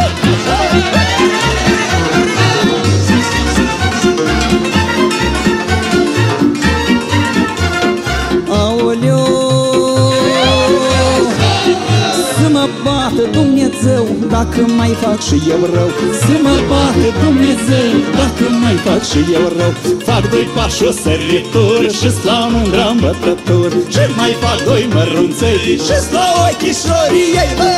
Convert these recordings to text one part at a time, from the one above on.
Dumnezeu, dacă mai fac și eu rău, să mă bată Dumnezeu, dacă mai fac și eu rău. Fac doi pași o săritură și-s la mândra îmbătătură, și mai fac doi mărunței și-s la ochișorii ei, bă!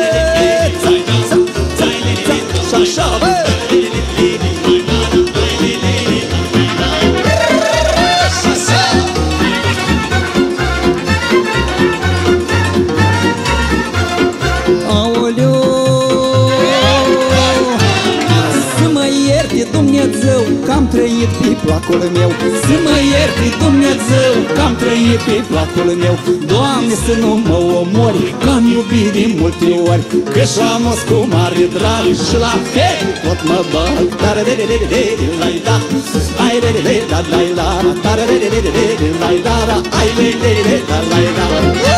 Și așa, bă! Dumnezeu, că-am trăit pe placul meu, să mă ierte Dumnezeu, că-am trăit pe placul meu. Doamne, să nu mă omori, că-am iubit de multe ori, că și-am os cu mare drag și la fel tot mă bag. Da-da-de-de-de-de-de-de-la-i-da, ai-de-de-de-da-la-i-la, da-da-de-de-de-de-de-la-i-da, ai-de-de-de-da-la-i-da.